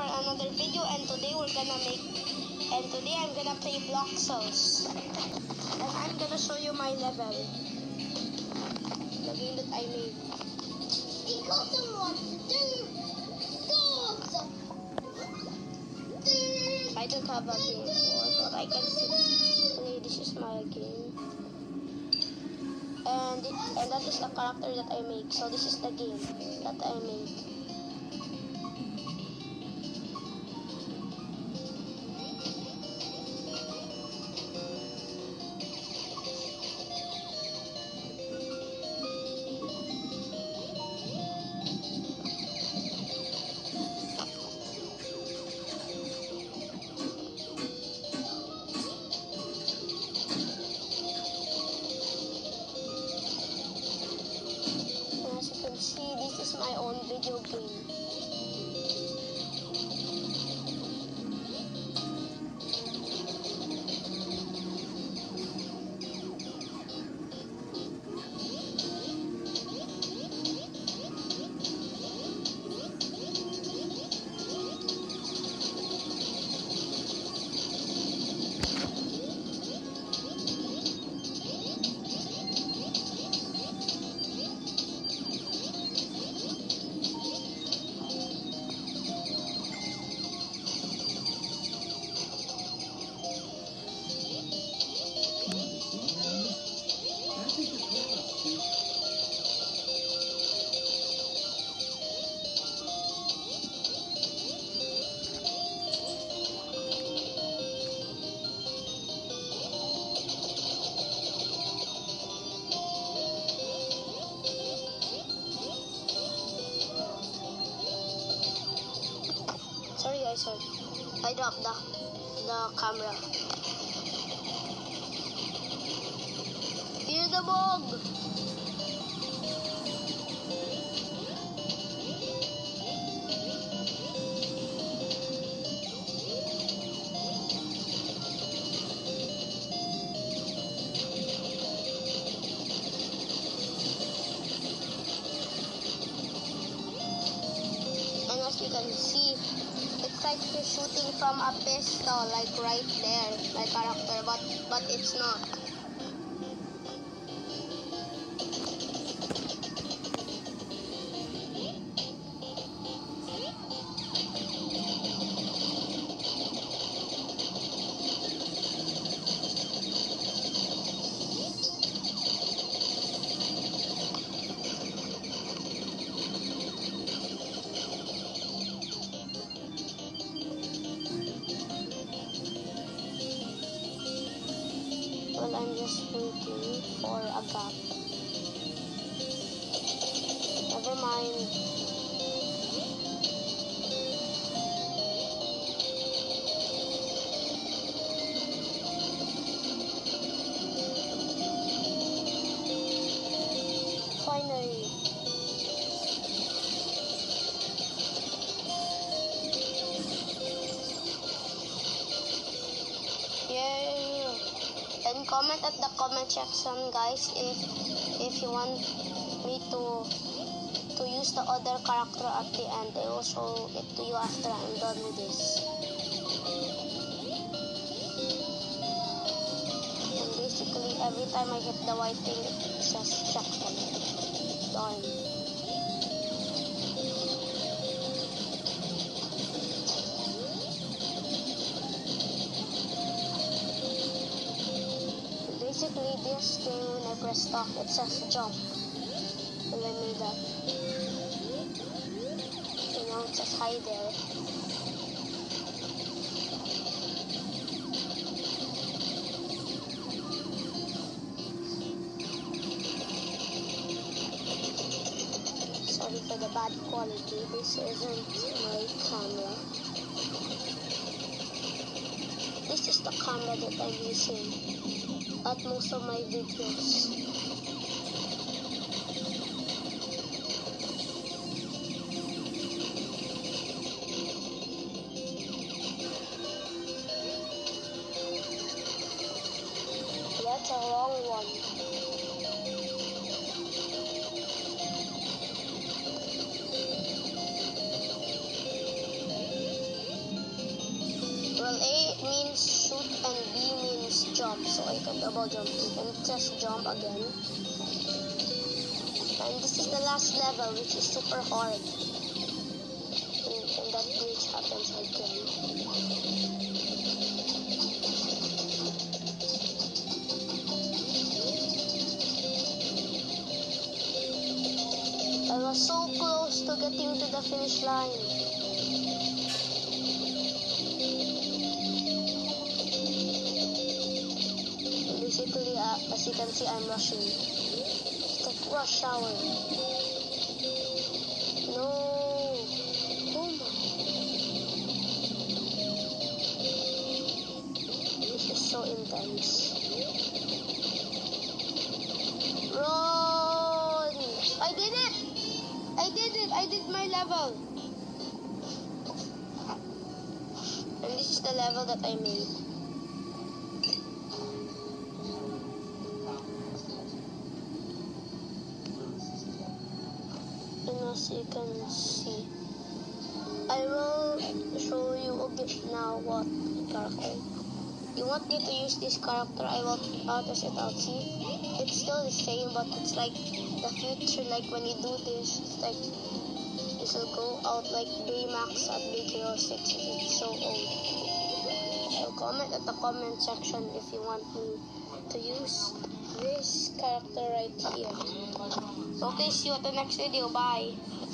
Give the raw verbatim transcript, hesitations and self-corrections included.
for another video, and today we're gonna make and today I'm gonna play Block Cells. And I'm gonna show you my level. The game that I made. Because I want to do dogs. I don't have a game for, but I can play. This is my game. And it, and that is the character that I make. So this is the game that I make. See, this is my own video game. Sorry guys, sorry. I dropped the, the camera. Fear the bog! And as you can see, it's like he's shooting from a pistol, like right there, my character, but but it's not. Well, I'm just waiting for a gap. Never mind. Finally. Yeah. And comment at the comment section, guys, if if you want me to to use the other character at the end. I will show it to you after I'm done with this. And basically, every time I hit the white thing, it says checkpoint. Done. Basically, this thing, when I press stop, it says jump. Well, I made that. So now it says hi there. Sorry for the bad quality. This isn't my camera. This is the camera that I'm using at most of my videos. That's a long one. up, so I can double jump. You can just jump again. And this is the last level, which is super hard. And, and that glitch happens again. I was so close to getting to the finish line. Basically, uh, as you can see, I'm rushing. It's like rush hour. No. Oh my. This is so intense. Run! I did it! I did it! I did my level! And this is the level that I made. As you can see, I will show you again now what character. You want me to use this character, I will out as it out. See, it's still the same, but it's like the future. Like when you do this, it's like this will go out like Baymax at Big Hero six. It's so old. So comment at the comment section if you want me to use this character right here. Okay, see you at the next video. Bye.